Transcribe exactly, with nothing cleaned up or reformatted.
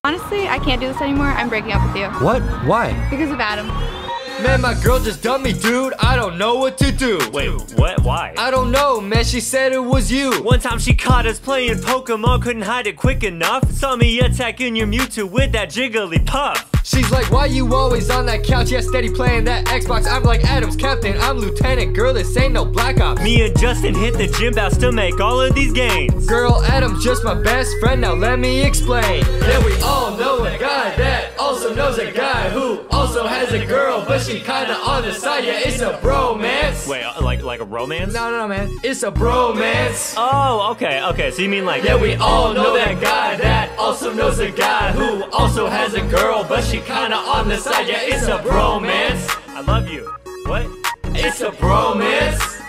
Honestly, I can't do this anymore. I'm breaking up with you. What? Why? Because of Adam. Man, my girl just dumped me, dude. I don't know what to do. Wait, what? Why? I don't know, man. She said it was you. One time she caught us playing Pokemon, couldn't hide it quick enough. Saw me attacking your Mewtwo with that Jigglypuff. She's like, why you always on that couch? Yeah, steady playing that Xbox. I'm like, Adam's captain, I'm lieutenant. Girl, this ain't no Black Ops. Me and Justin hit the gym bout to make all of these gains. Girl, Adam's just my best friend, now let me explain. Yeah, we all know a guy that also knows a guy who also has a girl, but she kinda on the side. Yeah, it's a bromance. Wait, uh, like like a romance? No, no, no, man. It's a bromance. Oh, okay, okay. So you mean like... Yeah, we all know that guy that also knows a guy who also has a girl, but she kinda on the side. Yeah, it's a bromance. I love you. What? It's a bromance.